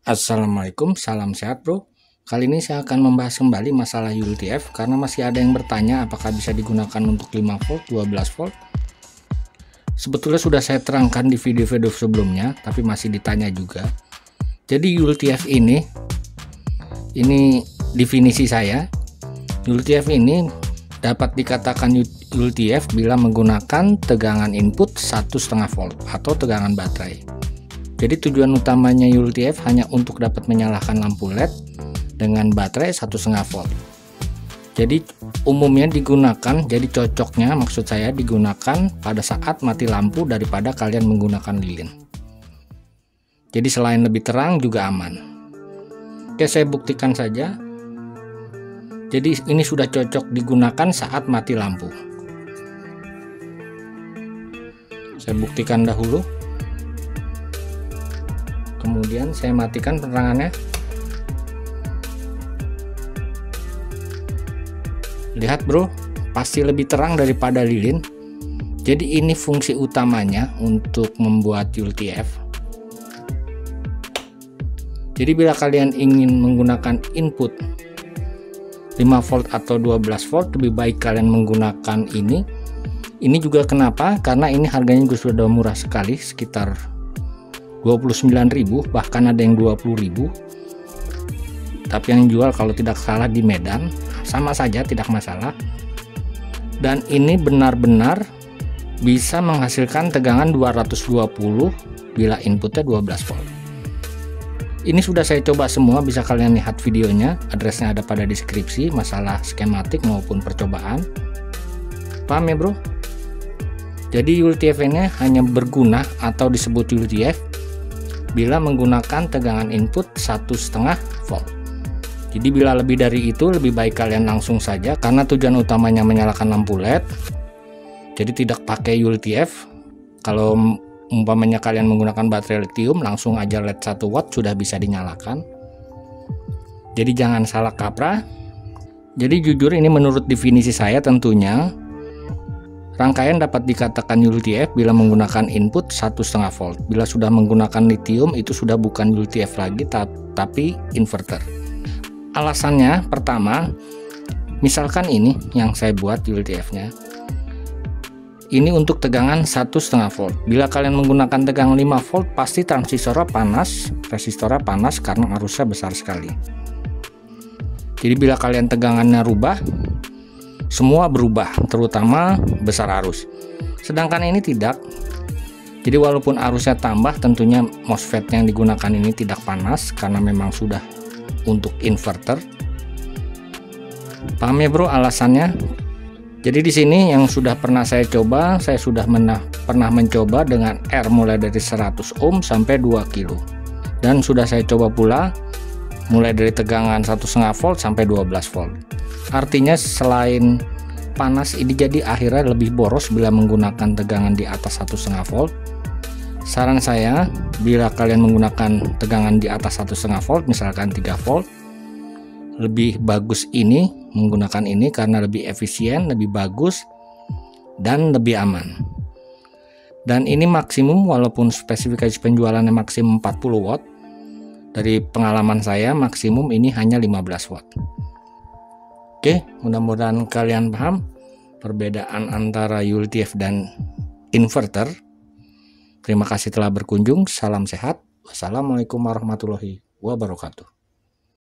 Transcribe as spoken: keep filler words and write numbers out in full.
Assalamualaikum, salam sehat bro. Kali ini saya akan membahas kembali masalah U L T F karena masih ada yang bertanya apakah bisa digunakan untuk lima volt, dua belas volt. Sebetulnya sudah saya terangkan di video-video sebelumnya, tapi masih ditanya juga. Jadi U L T F ini, ini definisi saya. U L T F ini dapat dikatakan U L T F bila menggunakan tegangan input satu koma lima volt atau tegangan baterai. Jadi tujuan utamanya U L T F hanya untuk dapat menyalakan lampu L E D dengan baterai satu koma lima volt. Jadi umumnya digunakan, jadi cocoknya maksud saya digunakan pada saat mati lampu daripada kalian menggunakan lilin. Jadi selain lebih terang juga aman. Oke, saya buktikan saja. Jadi ini sudah cocok digunakan saat mati lampu. Saya buktikan dahulu. Kemudian saya matikan penerangannya. Lihat bro, pasti lebih terang daripada lilin. Jadi ini fungsi utamanya untuk membuat U L T F. Jadi bila kalian ingin menggunakan input lima volt atau dua belas volt, lebih baik kalian menggunakan ini. Ini juga kenapa? Karena ini harganya juga sudah murah sekali, sekitar dua puluh sembilan ribu, bahkan ada yang dua puluh ribu. Tapi yang jual kalau tidak salah di Medan, sama saja tidak masalah. Dan ini benar-benar bisa menghasilkan tegangan dua ratus dua puluh bila inputnya dua belas volt. Ini sudah saya coba semua, bisa kalian lihat videonya, addressnya ada pada deskripsi, masalah skematik maupun percobaan. Paham ya bro? Jadi U L T F ini hanya berguna atau disebut U L T F bila menggunakan tegangan input satu koma lima volt. Jadi bila lebih dari itu, lebih baik kalian langsung saja, karena tujuan utamanya menyalakan lampu L E D. Jadi tidak pakai U L T F. Kalau umpamanya kalian menggunakan baterai lithium, langsung aja L E D satu watt sudah bisa dinyalakan. Jadi jangan salah kaprah. Jadi jujur ini menurut definisi saya tentunya, rangkaian dapat dikatakan U L T F bila menggunakan input satu koma lima volt. Bila sudah menggunakan lithium, itu sudah bukan U L T F lagi, tapi inverter. Alasannya pertama, misalkan ini yang saya buat U L T F-nya. Ini untuk tegangan satu koma lima volt. Bila kalian menggunakan tegangan lima volt, pasti transistornya panas, resistornya panas karena arusnya besar sekali. Jadi bila kalian tegangannya rubah, semua berubah, terutama besar arus. Sedangkan ini tidak. Jadi walaupun arusnya tambah, tentunya MOSFET yang digunakan ini tidak panas karena memang sudah untuk inverter. Paham ya bro alasannya? Jadi di sini yang sudah pernah saya coba, saya sudah menah, pernah mencoba dengan R mulai dari seratus ohm sampai dua kilo. Dan sudah saya coba pula mulai dari tegangan satu koma lima volt sampai dua belas volt. Artinya selain panas, ini jadi akhirnya lebih boros bila menggunakan tegangan di atas satu koma lima volt. Saran saya, bila kalian menggunakan tegangan di atas satu koma lima volt, misalkan tiga volt, lebih bagus ini menggunakan ini karena lebih efisien, lebih bagus, dan lebih aman. Dan ini maksimum, walaupun spesifikasi penjualannya maksimum empat puluh watt, dari pengalaman saya maksimum ini hanya lima belas watt. Oke, mudah-mudahan kalian paham perbedaan antara U L T F dan inverter. Terima kasih telah berkunjung. Salam sehat. Wassalamualaikum warahmatullahi wabarakatuh.